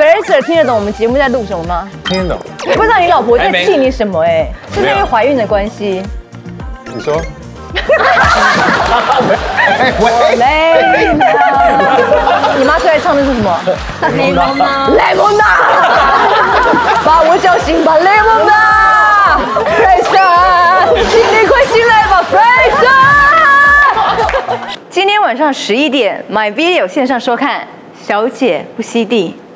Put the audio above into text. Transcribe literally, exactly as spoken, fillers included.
Fraser 听得懂我们节目在录什么吗？ 听得懂。 我不知道你老婆在气你什么哎，是不是因为怀孕的关系？ 你说。 我累了。你妈最爱唱的是什么？ 雷蒙吗？ 雷蒙娜，把我叫醒吧，雷蒙娜。Fraser， 请你快醒来吧 ，Fraser。今天晚上十一点 ，My Video 线上收看《小姐不吸地》。